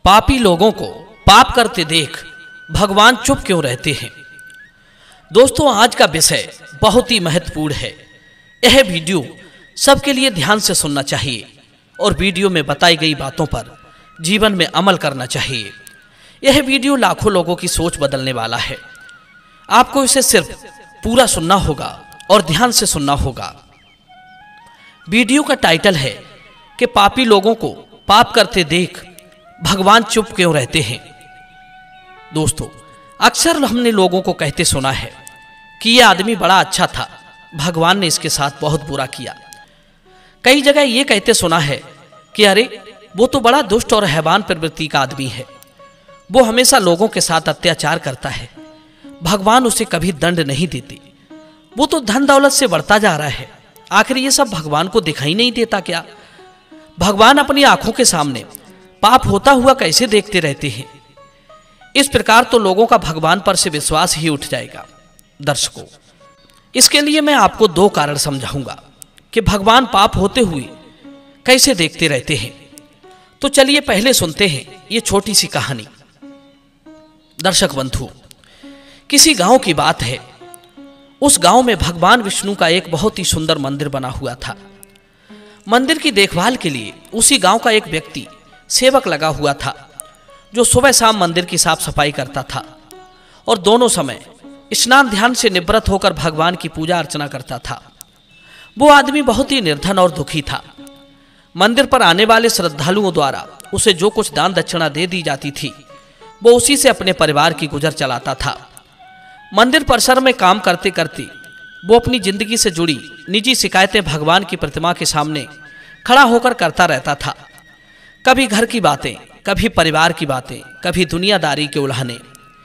पापी लोगों को पाप करते देख भगवान चुप क्यों रहते हैं। दोस्तों, आज का विषय बहुत ही महत्वपूर्ण है। यह वीडियो सबके लिए ध्यान से सुनना चाहिए और वीडियो में बताई गई बातों पर जीवन में अमल करना चाहिए। यह वीडियो लाखों लोगों की सोच बदलने वाला है। आपको इसे सिर्फ पूरा सुनना होगा और ध्यान से सुनना होगा। वीडियो का टाइटल है कि पापी लोगों को पाप करते देख भगवान चुप क्यों रहते हैं। दोस्तों, अक्सर हमने लोगों को कहते सुना है कि यह आदमी बड़ा अच्छा था, भगवान ने इसके साथ बहुत बुरा किया। कई जगह यह कहते सुना है कि अरे वो तो बड़ा दुष्ट और हैवान प्रवृत्ति का आदमी है, वो हमेशा लोगों के साथ अत्याचार करता है, भगवान उसे कभी दंड नहीं देते, वो तो धन दौलत से बढ़ता जा रहा है, आखिर ये सब भगवान को दिखाई नहीं देता क्या? भगवान अपनी आंखों के सामने पाप होता हुआ कैसे देखते रहते हैं? इस प्रकार तो लोगों का भगवान पर से विश्वास ही उठ जाएगा। दर्शकों, इसके लिए मैं आपको दो कारण समझाऊंगा कि भगवान पाप होते हुए कैसे देखते रहते हैं। तो चलिए पहले सुनते हैं ये छोटी सी कहानी। दर्शक बंधु, किसी गांव की बात है। उस गांव में भगवान विष्णु का एक बहुत ही सुंदर मंदिर बना हुआ था। मंदिर की देखभाल के लिए उसी गांव का एक व्यक्ति सेवक लगा हुआ था, जो सुबह शाम मंदिर की साफ सफाई करता था और दोनों समय स्नान ध्यान से निवृत्त होकर भगवान की पूजा अर्चना करता था। वो आदमी बहुत ही निर्धन और दुखी था। मंदिर पर आने वाले श्रद्धालुओं द्वारा उसे जो कुछ दान दक्षिणा दे दी जाती थी, वो उसी से अपने परिवार की गुजर चलाता था। मंदिर परिसर में काम करते करते वो अपनी जिंदगी से जुड़ी निजी शिकायतें भगवान की प्रतिमा के सामने खड़ा होकर करता रहता था। कभी घर की बातें, कभी परिवार की बातें, कभी दुनियादारी के उल्हाने।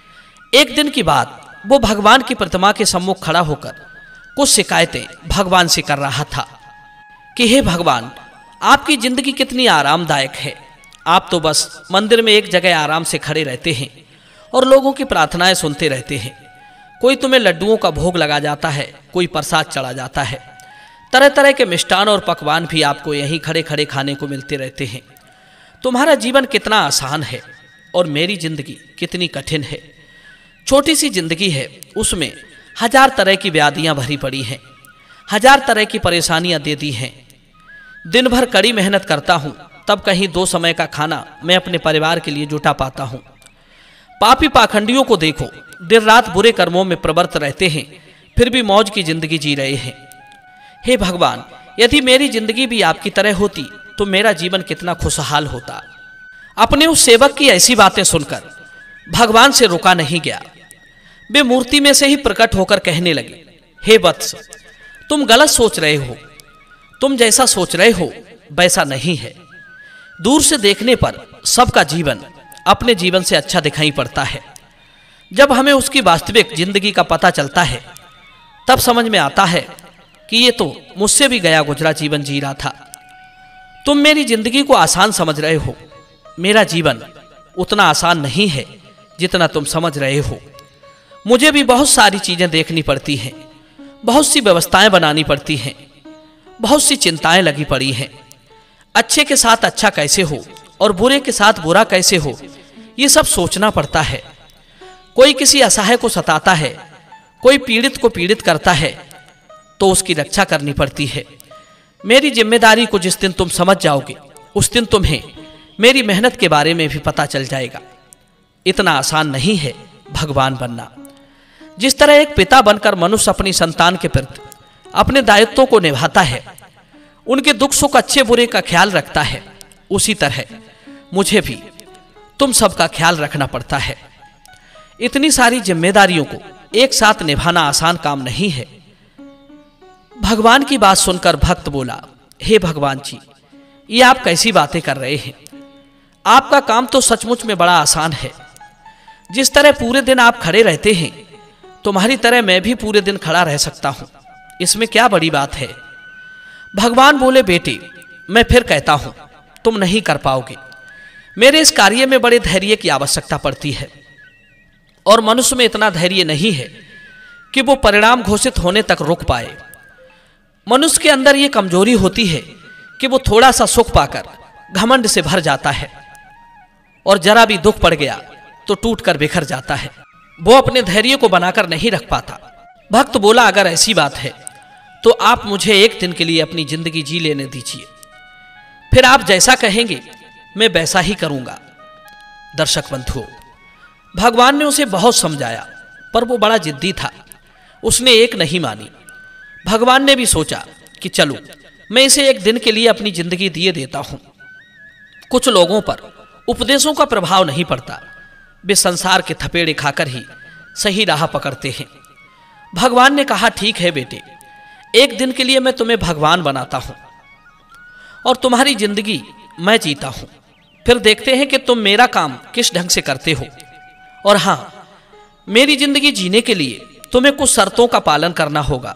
एक दिन की बात, वो भगवान की प्रतिमा के सम्मुख खड़ा होकर कुछ शिकायतें भगवान से कर रहा था कि हे भगवान, आपकी जिंदगी कितनी आरामदायक है। आप तो बस मंदिर में एक जगह आराम से खड़े रहते हैं और लोगों की प्रार्थनाएं सुनते रहते हैं। कोई तुम्हें लड्डुओं का भोग लगा जाता है, कोई प्रसाद चढ़ा जाता है, तरह तरह के मिष्ठान और पकवान भी आपको यहीं खड़े खड़े खाने को मिलते रहते हैं। तुम्हारा जीवन कितना आसान है और मेरी जिंदगी कितनी कठिन है। छोटी सी जिंदगी है, उसमें हजार तरह की व्याधियां भरी पड़ी हैं, हजार तरह की परेशानियां दे दी हैं। दिन भर कड़ी मेहनत करता हूं, तब कहीं 2 समय का खाना मैं अपने परिवार के लिए जुटा पाता हूं। पापी पाखंडियों को देखो, दिन रात बुरे कर्मों में प्रवृत्त रहते हैं, फिर भी मौज की जिंदगी जी रहे हैं। हे भगवान, यदि मेरी जिंदगी भी आपकी तरह होती तो मेरा जीवन कितना खुशहाल होता। अपने उस सेवक की ऐसी बातें सुनकर भगवान से रुका नहीं गया। वे मूर्ति में से ही प्रकट होकर कहने लगे, हे वत्स, तुम गलत सोच रहे हो। तुम जैसा सोच रहे हो वैसा नहीं है। दूर से देखने पर सबका जीवन अपने जीवन से अच्छा दिखाई पड़ता है। जब हमें उसकी वास्तविक जिंदगी का पता चलता है, तब समझ में आता है कि ये तो मुझसे भी गया गुजरा जीवन जी रहा था। तुम मेरी जिंदगी को आसान समझ रहे हो, मेरा जीवन उतना आसान नहीं है जितना तुम समझ रहे हो। मुझे भी बहुत सारी चीजें देखनी पड़ती हैं, बहुत सी व्यवस्थाएं बनानी पड़ती हैं, बहुत सी चिंताएं लगी पड़ी हैं। अच्छे के साथ अच्छा कैसे हो और बुरे के साथ बुरा कैसे हो, ये सब सोचना पड़ता है। कोई किसी असहाय को सताता है, कोई पीड़ित को पीड़ित करता है, तो उसकी रक्षा करनी पड़ती है। मेरी जिम्मेदारी को जिस दिन तुम समझ जाओगे, उस दिन तुम्हें मेरी मेहनत के बारे में भी पता चल जाएगा। इतना आसान नहीं है भगवान बनना। जिस तरह एक पिता बनकर मनुष्य अपनी संतान के प्रति अपने दायित्वों को निभाता है, उनके दुख सुख अच्छे बुरे का ख्याल रखता है, उसी तरह मुझे भी तुम सबका ख्याल रखना पड़ता है। इतनी सारी जिम्मेदारियों को एक साथ निभाना आसान काम नहीं है। भगवान की बात सुनकर भक्त बोला, हे भगवान जी, ये आप कैसी बातें कर रहे हैं? आपका काम तो सचमुच में बड़ा आसान है। जिस तरह पूरे दिन आप खड़े रहते हैं, तुम्हारी तरह मैं भी पूरे दिन खड़ा रह सकता हूं। इसमें क्या बड़ी बात है? भगवान बोले, बेटे, मैं फिर कहता हूं, तुम नहीं कर पाओगे। मेरे इस कार्य में बड़े धैर्य की आवश्यकता पड़ती है और मनुष्य में इतना धैर्य नहीं है कि वो परिणाम घोषित होने तक रुक पाए। मनुष्य के अंदर ये कमजोरी होती है कि वो थोड़ा सा सुख पाकर घमंड से भर जाता है और जरा भी दुख पड़ गया तो टूट कर बिखर जाता है। वो अपने धैर्य को बनाकर नहीं रख पाता। भक्त बोला, अगर ऐसी बात है तो आप मुझे एक दिन के लिए अपनी जिंदगी जी लेने दीजिए, फिर आप जैसा कहेंगे मैं वैसा ही करूंगा। दर्शक बंधुओं, भगवान ने उसे बहुत समझाया पर वो बड़ा जिद्दी था, उसने एक नहीं मानी। भगवान ने भी सोचा कि चलो मैं इसे एक दिन के लिए अपनी जिंदगी दिए देता हूं। कुछ लोगों पर उपदेशों का प्रभाव नहीं पड़ता, वे संसार के थपेड़े खाकर ही सही राह पकड़ते हैं। भगवान ने कहा, ठीक है बेटे, एक दिन के लिए मैं तुम्हें भगवान बनाता हूं और तुम्हारी जिंदगी मैं जीता हूं, फिर देखते हैं कि तुम मेरा काम किस ढंग से करते हो। और हां, मेरी जिंदगी जीने के लिए तुम्हें कुछ शर्तों का पालन करना होगा।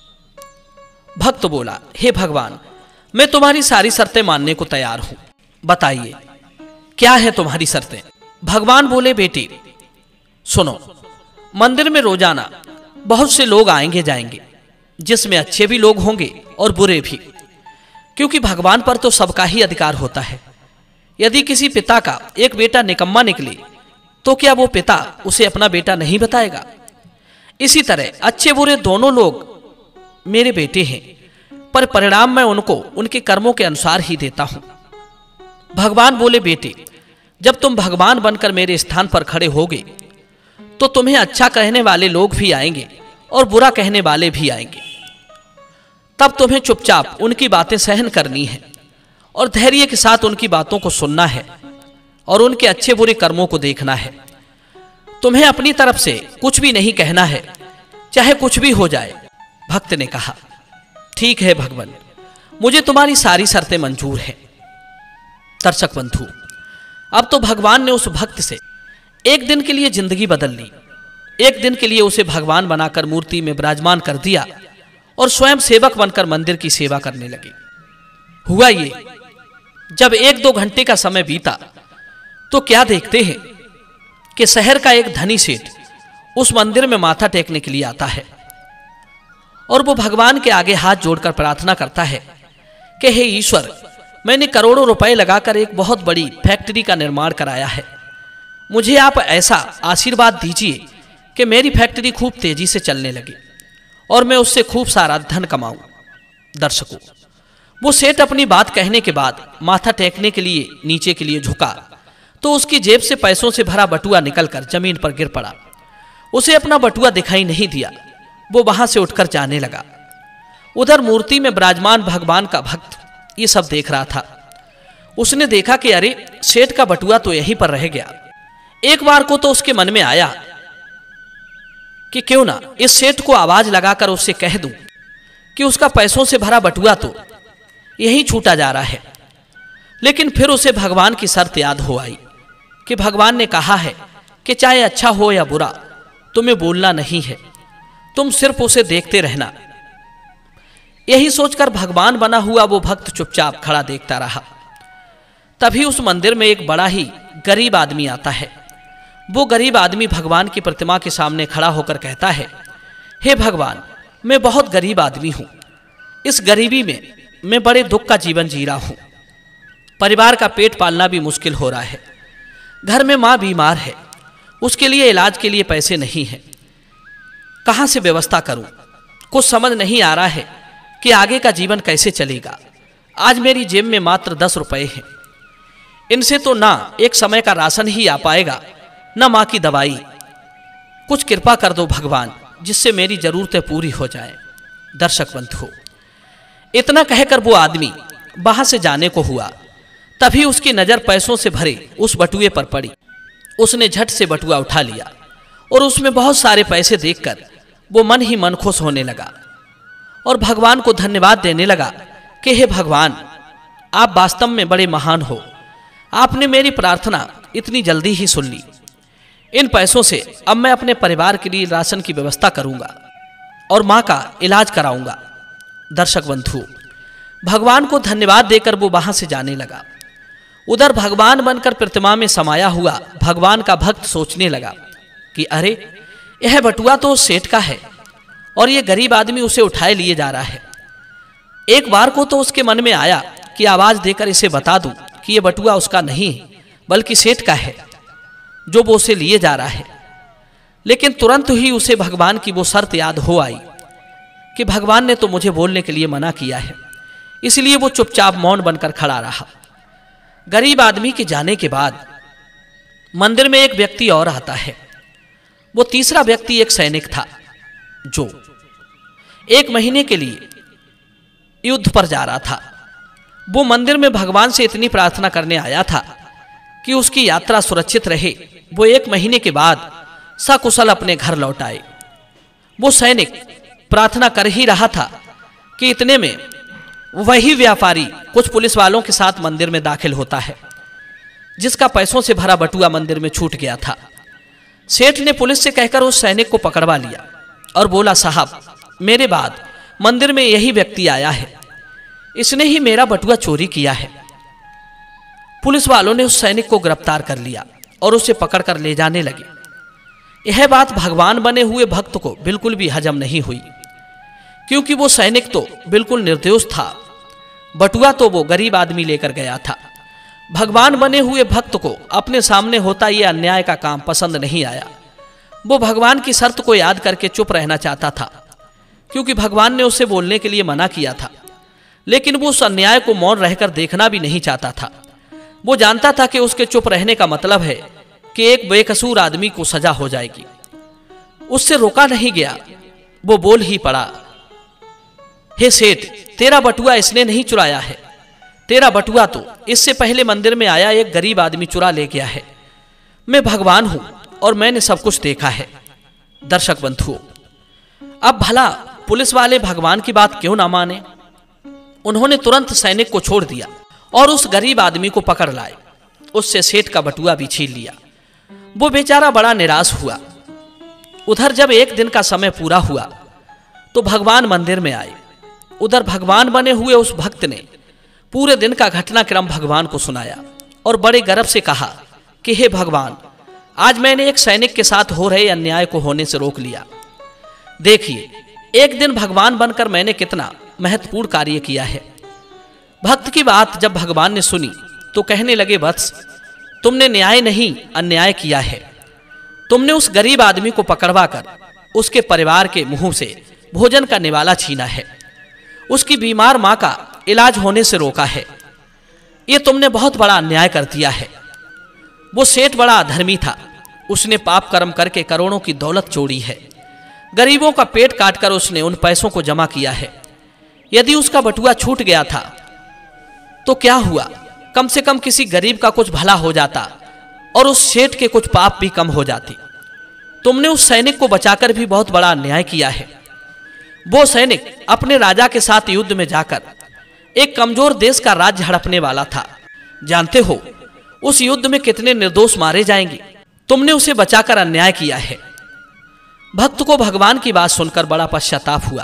भक्त बोला, हे भगवान, मैं तुम्हारी सारी शर्तें मानने को तैयार हूं, बताइए क्या है तुम्हारी शर्तें। भगवान बोले, बेटे सुनो, मंदिर में रोजाना बहुत से लोग आएंगे जाएंगे, जिसमें अच्छे भी लोग होंगे और बुरे भी, क्योंकि भगवान पर तो सबका ही अधिकार होता है। यदि किसी पिता का एक बेटा निकम्मा निकले तो क्या वो पिता उसे अपना बेटा नहीं बताएगा? इसी तरह अच्छे बुरे दोनों लोग मेरे बेटे हैं, पर परिणाम मैं उनको उनके कर्मों के अनुसार ही देता हूं। भगवान बोले, बेटे जब तुम भगवान बनकर मेरे स्थान पर खड़े होगे तो तुम्हें अच्छा कहने वाले लोग भी आएंगे और बुरा कहने वाले भी आएंगे। तब तुम्हें चुपचाप उनकी बातें सहन करनी है और धैर्य के साथ उनकी बातों को सुनना है और उनके अच्छे बुरे कर्मों को देखना है। तुम्हें अपनी तरफ से कुछ भी नहीं कहना है, चाहे कुछ भी हो जाए। भक्त ने कहा, ठीक है भगवान, मुझे तुम्हारी सारी शर्तें मंजूर हैं। दर्शक बंधु, अब तो भगवान ने उस भक्त से एक दिन के लिए जिंदगी बदल ली। एक दिन के लिए उसे भगवान बनाकर मूर्ति में विराजमान कर दिया और स्वयं सेवक बनकर मंदिर की सेवा करने लगे। हुआ ये, जब 1-2 घंटे का समय बीता तो क्या देखते हैं कि शहर का एक धनी सेठ उस मंदिर में माथा टेकने के लिए आता है और वो भगवान के आगे हाथ जोड़कर प्रार्थना करता है कि हे ईश्वर, मैंने करोड़ों रुपए लगाकर एक बहुत बड़ी फैक्ट्री का निर्माण कराया है, मुझे आप ऐसा आशीर्वाद दीजिए कि मेरी फैक्ट्री खूब तेजी से चलने लगे और मैं उससे खूब सारा धन कमाऊं। दर्शकों, वो सेठ अपनी बात कहने के बाद माथा टेकने के लिए नीचे के लिए झुका तो उसकी जेब से पैसों से भरा बटुआ निकलकर जमीन पर गिर पड़ा। उसे अपना बटुआ दिखाई नहीं दिया, वो वहां से उठकर जाने लगा। उधर मूर्ति में विराजमान भगवान का भक्त ये सब देख रहा था। उसने देखा कि अरे, सेठ का बटुआ तो यहीं पर रह गया। एक बार को तो उसके मन में आया कि क्यों ना इस सेठ को आवाज लगाकर उससे कह दूं कि उसका पैसों से भरा बटुआ तो यहीं छूटा जा रहा है। लेकिन फिर उसे भगवान की शर्त याद हो आई कि भगवान ने कहा है कि चाहे अच्छा हो या बुरा तुम्हें बोलना नहीं है, तुम सिर्फ उसे देखते रहना। यही सोचकर भगवान बना हुआ वो भक्त चुपचाप खड़ा देखता रहा। तभी उस मंदिर में एक बड़ा ही गरीब आदमी आता है। वो गरीब आदमी भगवान की प्रतिमा के सामने खड़ा होकर कहता है, हे भगवान, मैं बहुत गरीब आदमी हूं। इस गरीबी में मैं बड़े दुख का जीवन जी रहा हूं। परिवार का पेट पालना भी मुश्किल हो रहा है। घर में मां बीमार है, उसके लिए इलाज के लिए पैसे नहीं हैं। कहां से व्यवस्था करूं? कुछ समझ नहीं आ रहा है कि आगे का जीवन कैसे चलेगा। आज मेरी जेब में मात्र 10 रुपए हैं। इनसे तो ना एक समय का राशन ही आ पाएगा, ना मां की दवाई। कुछ कृपा कर दो भगवान, जिससे मेरी जरूरतें पूरी हो जाएं। दर्शक बंधु, इतना कहकर वो आदमी वहां से जाने को हुआ। तभी उसकी नजर पैसों से भरे उस बटुए पर पड़ी। उसने झट से बटुआ उठा लिया और उसमें बहुत सारे पैसे देखकर वो मन ही मन खुश होने लगा और भगवान को धन्यवाद देने लगा कि हे भगवान, आप वास्तव में बड़े महान हो। आपने मेरी प्रार्थना इतनी जल्दी ही सुन ली। इन पैसों से अब मैं अपने परिवार के लिए राशन की व्यवस्था करूंगा और मां का इलाज कराऊंगा। दर्शक बंधु, भगवान को धन्यवाद देकर वो वहां से जाने लगा। उधर भगवान बनकर प्रतिमा में समाया हुआ भगवान का भक्त सोचने लगा कि अरे, यह बटुआ तो सेठ का है और ये गरीब आदमी उसे उठाए लिए जा रहा है। एक बार को तो उसके मन में आया कि आवाज देकर इसे बता दूं कि यह बटुआ उसका नहीं है, बल्कि सेठ का है जो वो उसे लिए जा रहा है। लेकिन तुरंत ही उसे भगवान की वो शर्त याद हो आई कि भगवान ने तो मुझे बोलने के लिए मना किया है, इसलिए वो चुपचाप मौन बनकर खड़ा रहा। गरीब आदमी के जाने के बाद मंदिर में एक व्यक्ति और आता है। वो तीसरा व्यक्ति एक सैनिक था जो 1 महीने के लिए युद्ध पर जा रहा था। वो मंदिर में भगवान से इतनी प्रार्थना करने आया था कि उसकी यात्रा सुरक्षित रहे, वो 1 महीने के बाद सकुशल अपने घर लौट आए। वो सैनिक प्रार्थना कर ही रहा था कि इतने में वही व्यापारी कुछ पुलिस वालों के साथ मंदिर में दाखिल होता है, जिसका पैसों से भरा बटुआ मंदिर में छूट गया था। सेठ ने पुलिस से कहकर उस सैनिक को पकड़वा लिया और बोला, साहब मेरे बाद मंदिर में यही व्यक्ति आया है, इसने ही मेरा बटुआ चोरी किया है। पुलिस वालों ने उस सैनिक को गिरफ्तार कर लिया और उसे पकड़कर ले जाने लगे। यह बात भगवान बने हुए भक्त को बिल्कुल भी हजम नहीं हुई, क्योंकि वो सैनिक तो बिल्कुल निर्दोष था, बटुआ तो वो गरीब आदमी लेकर गया था। भगवान बने हुए भक्त को अपने सामने होता यह अन्याय का काम पसंद नहीं आया। वो भगवान की शर्त को याद करके चुप रहना चाहता था, क्योंकि भगवान ने उसे बोलने के लिए मना किया था। लेकिन वो उस अन्याय को मौन रहकर देखना भी नहीं चाहता था। वो जानता था कि उसके चुप रहने का मतलब है कि एक बेकसूर आदमी को सजा हो जाएगी। उससे रोका नहीं गया, वो बोल ही पड़ा, हे सेठ, तेरा बटुआ इसने नहीं चुराया है, तेरा बटुआ तो इससे पहले मंदिर में आया एक गरीब आदमी चुरा ले गया है। मैं भगवान हूं और मैंने सब कुछ देखा है। दर्शक बंधुओं, अब भला पुलिस वाले भगवान की बात क्यों ना माने? उन्होंने तुरंत सैनिक को छोड़ दिया और उस गरीब आदमी को पकड़ लाए। उससे सेठ का बटुआ भी छीन लिया। वो बेचारा बड़ा निराश हुआ। उधर जब 1 दिन का समय पूरा हुआ तो भगवान मंदिर में आए। उधर भगवान बने हुए उस भक्त ने पूरे दिन का घटनाक्रम भगवान को सुनाया और बड़े गर्व से कहा कि हे भगवान, आज मैंने एक सैनिक के साथ हो रहे अन्याय को होने से रोक लिया। देखिए, 1 दिन भगवान बनकर मैंने कितना महत्वपूर्ण कार्य किया है। भक्त की बात जब भगवान ने सुनी तो कहने लगे, वत्स, तुमने न्याय नहीं अन्याय किया है। तुमने उस गरीब आदमी को पकड़वा कर उसके परिवार के मुंह से भोजन का निवाला छीना है, उसकी बीमार मां का इलाज होने से रोका है। ये तुमने बहुत बड़ा अन्याय कर दिया है। वो सेठ बड़ा अधर्मी था, उसने पाप कर्म करके करोड़ों की दौलत चोरी है। गरीबों का पेट काटकर उसने उन पैसों को जमा किया है। यदि उसका बटुआ छूट गया था तो क्या हुआ, कम से कम किसी गरीब का कुछ भला हो जाता और उस सेठ के कुछ पाप भी कम हो जाते। तुमने उस सैनिक को बचाकर भी बहुत बड़ा अन्याय किया है। वो सैनिक अपने राजा के साथ युद्ध में जाकर एक कमजोर देश का राज्य हड़पने वाला था। जानते हो उस युद्ध में कितने निर्दोष मारे जाएंगे? तुमने उसे बचाकर अन्याय किया है। भक्त को भगवान की बात सुनकर बड़ा पश्चाताप हुआ।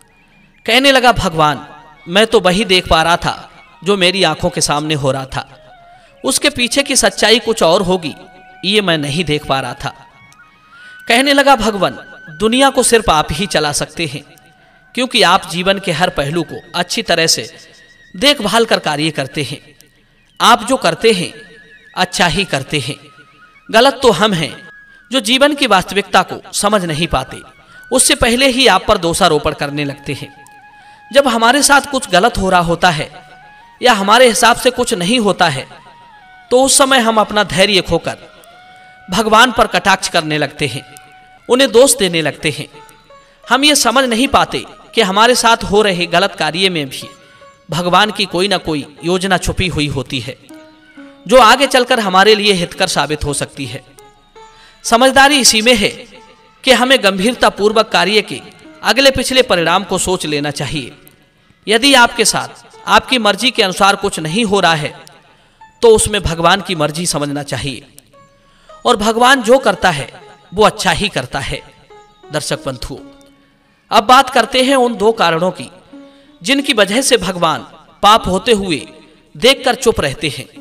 कहने लगा, भगवान, मैं तो वही देख पा रहा था जो मेरी आंखों के सामने हो रहा था। उसके पीछे की सच्चाई कुछ और होगी, ये मैं नहीं देख पा रहा था। कहने लगा, भगवान, दुनिया को सिर्फ आप ही चला सकते हैं, क्योंकि आप जीवन के हर पहलू को अच्छी तरह से देखभाल कर कार्य करते हैं। आप जो करते हैं अच्छा ही करते हैं। गलत तो हम हैं जो जीवन की वास्तविकता को समझ नहीं पाते, उससे पहले ही आप पर दोषारोपण करने लगते हैं। जब हमारे साथ कुछ गलत हो रहा होता है या हमारे हिसाब से कुछ नहीं होता है तो उस समय हम अपना धैर्य खोकर भगवान पर कटाक्ष करने लगते हैं, उन्हें दोष देने लगते हैं। हम ये समझ नहीं पाते कि हमारे साथ हो रहे गलत कार्य में भी भगवान की कोई ना कोई योजना छुपी हुई होती है, जो आगे चलकर हमारे लिए हितकर साबित हो सकती है। समझदारी इसी में है कि हमें गंभीरता पूर्वक कार्य के अगले पिछले परिणाम को सोच लेना चाहिए। यदि आपके साथ आपकी मर्जी के अनुसार कुछ नहीं हो रहा है तो उसमें भगवान की मर्जी समझना चाहिए, और भगवान जो करता है वो अच्छा ही करता है। दर्शक बंधुओं, अब बात करते हैं उन 2 कारणों की जिनकी वजह से भगवान पाप होते हुए देखकर चुप रहते हैं।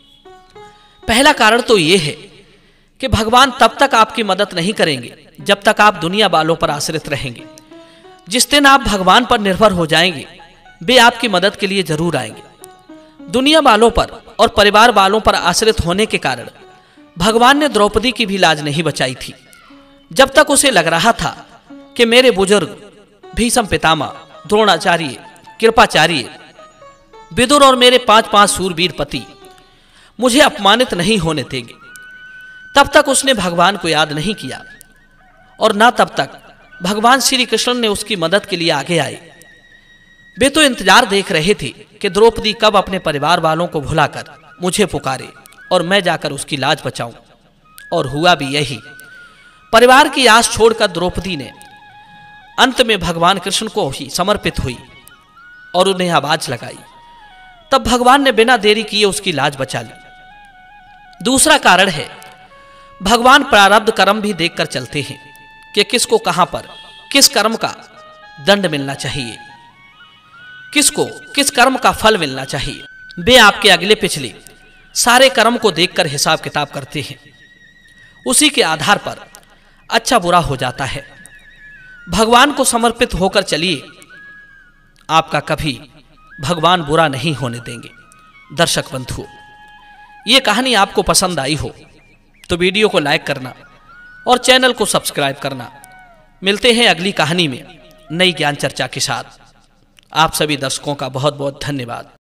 पहला कारण तो यह है कि भगवान तब तक आपकी मदद नहीं करेंगे जब तक आप दुनिया वालों पर आश्रित रहेंगे। जिस दिन आप भगवान पर निर्भर हो जाएंगे वे आपकी मदद के लिए जरूर आएंगे। दुनिया वालों पर और परिवार वालों पर आश्रित होने के कारण भगवान ने द्रौपदी की भी लाज नहीं बचाई थी। जब तक उसे लग रहा था कि मेरे बुजुर्ग भीष्म पितामह, द्रोणाचार्य, कृपाचार्य, विदुर और मेरे 5 शूरवीर पति मुझे अपमानित नहीं होने देंगे, तब तक उसने भगवान को याद नहीं किया और ना तब तक भगवान श्री कृष्ण ने उसकी मदद के लिए आगे आए। वे तो इंतजार देख रहे थे कि द्रौपदी कब अपने परिवार वालों को भुलाकर मुझे पुकारे और मैं जाकर उसकी लाज बचाऊं। और हुआ भी यही। परिवार की आस छोड़कर द्रौपदी ने अंत में भगवान कृष्ण को ही समर्पित हुई और उन्हें आवाज लगाई। तब भगवान ने बिना देरी किए उसकी लाज बचा ली। दूसरा कारण है, भगवान प्रारब्ध कर्म भी देखकर चलते हैं कि किसको कहां पर किस कर्म का दंड मिलना चाहिए, किसको किस कर्म का फल मिलना चाहिए। वे आपके अगले पिछले सारे कर्म को देखकर हिसाब किताब करते हैं, उसी के आधार पर अच्छा बुरा हो जाता है। भगवान को समर्पित होकर चलिए, आपका कभी भगवान बुरा नहीं होने देंगे। दर्शक बंधुओं, ये कहानी आपको पसंद आई हो तो वीडियो को लाइक करना और चैनल को सब्सक्राइब करना। मिलते हैं अगली कहानी में नई ज्ञान चर्चा के साथ। आप सभी दर्शकों का बहुत बहुत धन्यवाद।